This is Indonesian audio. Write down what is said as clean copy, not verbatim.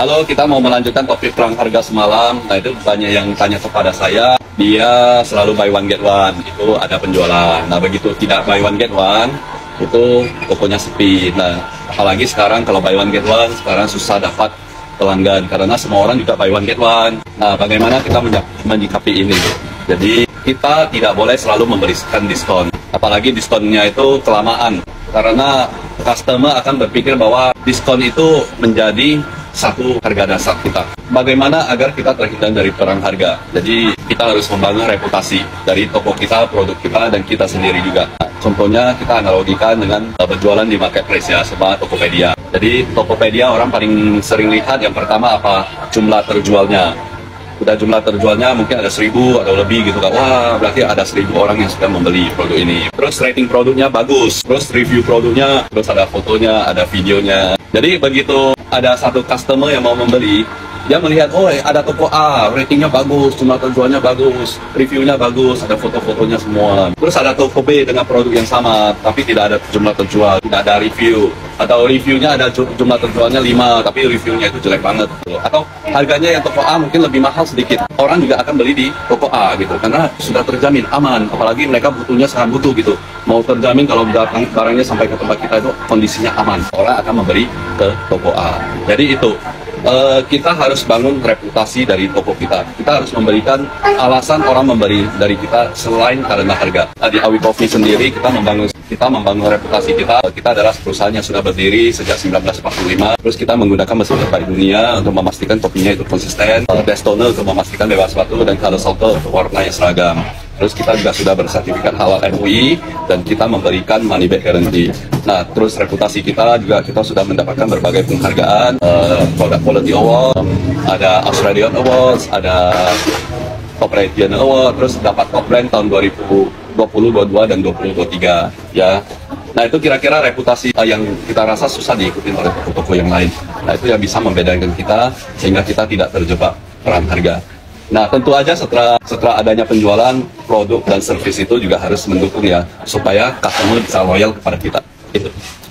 Halo, kita mau melanjutkan topik perang harga semalam. Nah, itu banyak yang tanya kepada saya. Dia selalu buy one get one, itu ada penjualan. Nah, begitu tidak buy one get one, itu tokonya sepi. Nah, apalagi sekarang kalau buy one get one, sekarang susah dapat pelanggan karena semua orang juga buy one get one. Nah, bagaimana kita menyikapi ini? Jadi, kita tidak boleh selalu memberikan diskon. Apalagi diskonnya itu kelamaan. Karena customer akan berpikir bahwa diskon itu menjadi satu harga dasar kita. Bagaimana agar kita terhindar dari perang harga? Jadi kita harus membangun reputasi dari toko kita, produk kita, dan kita sendiri juga. Contohnya kita analogikan dengan berjualan di marketplace ya, sama Tokopedia. Jadi Tokopedia orang paling sering lihat yang pertama apa? Jumlah terjualnya. Udah jumlah terjualnya mungkin ada 1000 atau lebih gitu kan. Wah, berarti ada 1000 orang yang sudah membeli produk ini. Terus rating produknya bagus, terus review produknya, terus ada fotonya, ada videonya. Jadi begitu ada satu customer yang mau membeli, dia melihat, oh ada toko A, ratingnya bagus, jumlah terjualnya bagus, reviewnya bagus, ada foto-fotonya semua. Terus ada toko B dengan produk yang sama, tapi tidak ada jumlah terjual, tidak ada review. Atau reviewnya ada jumlah terjualnya 5, tapi reviewnya itu jelek banget. Atau harganya yang toko A mungkin lebih mahal sedikit. Orang juga akan beli di toko A gitu, karena sudah terjamin aman. Apalagi mereka butuhnya sangat butuh gitu. Mau terjamin kalau datang barangnya sampai ke tempat kita itu kondisinya aman. Orang akan membeli ke toko A. Jadi itu. Kita harus bangun reputasi dari toko kita. Kita harus memberikan alasan orang membeli dari kita selain karena harga. Nah, di Awi Coffee sendiri kita membangun reputasi kita. Kita adalah perusahaan yang sudah berdiri sejak 1945. Terus kita menggunakan mesin terbaik dunia untuk memastikan kopinya itu konsisten, best toner untuk memastikan bebas batu, dan color salter untuk warna yang seragam. Terus kita juga sudah bersertifikat halal MUI dan kita memberikan money back guarantee. Nah, terus reputasi kita juga kita sudah mendapatkan berbagai penghargaan, Product Quality Award, ada Australian Awards, ada Corporation Award, terus dapat Top Brand tahun 2020, 22 dan 2023 ya. Nah, itu kira-kira reputasi yang kita rasa susah diikuti oleh toko-toko yang lain. Nah, itu yang bisa membedakan kita sehingga kita tidak terjebak perang harga. Nah, tentu aja setelah adanya penjualan, produk dan servis itu juga harus mendukung ya, supaya customer bisa loyal kepada kita. Itu.